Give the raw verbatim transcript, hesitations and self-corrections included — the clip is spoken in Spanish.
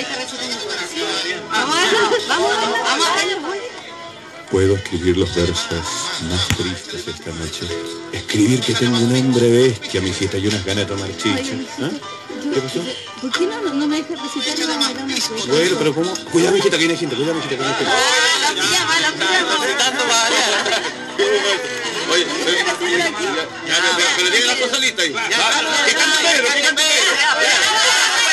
esta receta es muy buena. Vamos a verlo, vamos a verlo, vamos a verlo. Puedo escribir los versos más tristes esta noche. Escribir que tengo un hambre bestia, mi fiesta y unas ganas de tomar chicha. ¿Ah? ¿Qué pasó? ¿Por qué no, no, no me dejas recitar y vamos a dar una suerte? Bueno, pero ¿cómo? Cuidado, mijita, que viene gente, cuidado, mijita, que viene gente. ¡Ah, la pijama, la pijama! Tanto vale. Oye, pero tiene la cosa lista ahí. ¿Qué canta Pedro? ¿Qué canta Pedro?